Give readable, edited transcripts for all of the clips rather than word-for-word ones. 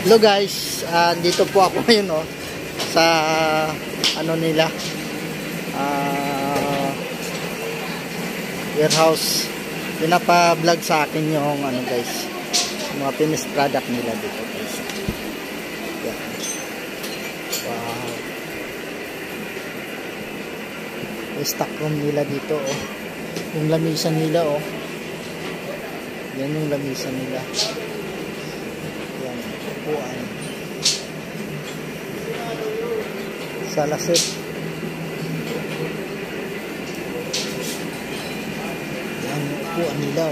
Hello guys, dito po ako ngayon sa ano nila warehouse. Pinapa-vlog sa akin yung ano guys, mga finished product nila dito guys. Yan. Wow. Yung stock room nila dito yung lamisan nila yan yung lamisan nila. Yan, upuan. Salasit. Yan yung upuan nila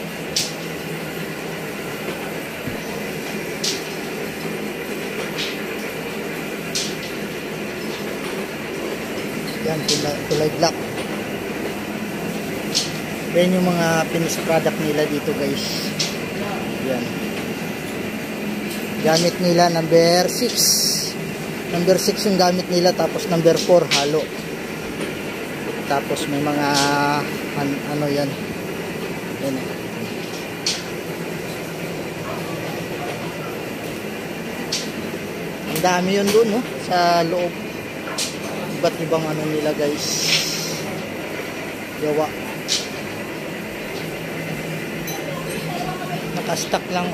Yan, kulay black. Yan yung mga finished product nila dito guys. Yan. Gamit nila number 6. Number 6 yung gamit nila, tapos number 4 halo. Tapos may mga ano yan. Yan. Ang dami yun doon sa loob. Iba't ibang ano nila guys, gawa. Nakastock lang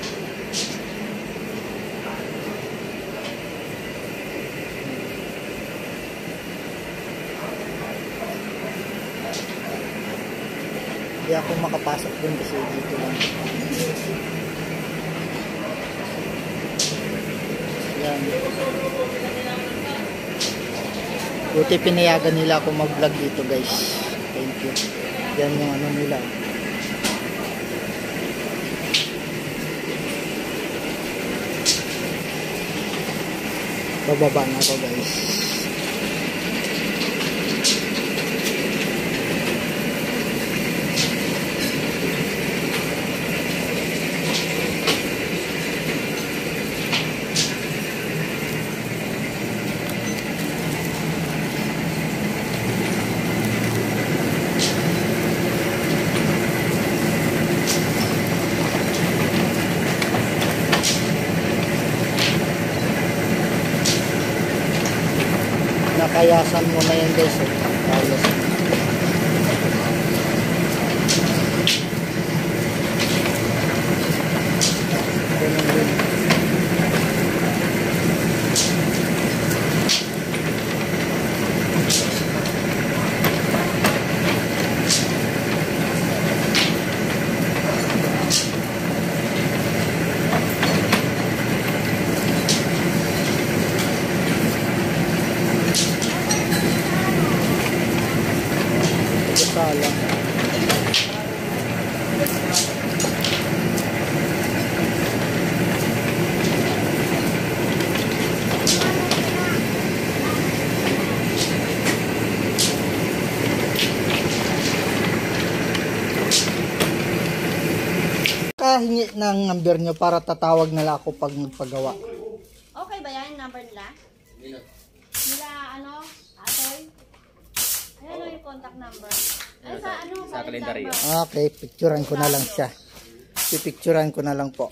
Hindi ako makapasok dun kasi dito lang. Yan. Buti pinayagan nila ako mag-vlog dito guys. Thank you. Yan yung ano nila. Bababa na ako guys. Nakayasan mo na yan guys. Kayasan. Ganun din. Lang. Kahingi ng number nyo para tatawag nila ako pag nagpagawa. Okay ba yan? Number nila? Nila Atoy? Ano yung contact number? Ay, sa kalendaryo. Okay, picturean ko na lang siya. Pipicturean ko na lang po.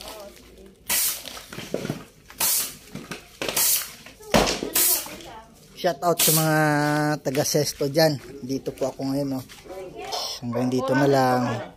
Shout out sa mga taga Sesto dyan. Dito po ako ngayon Hanggang dito na lang.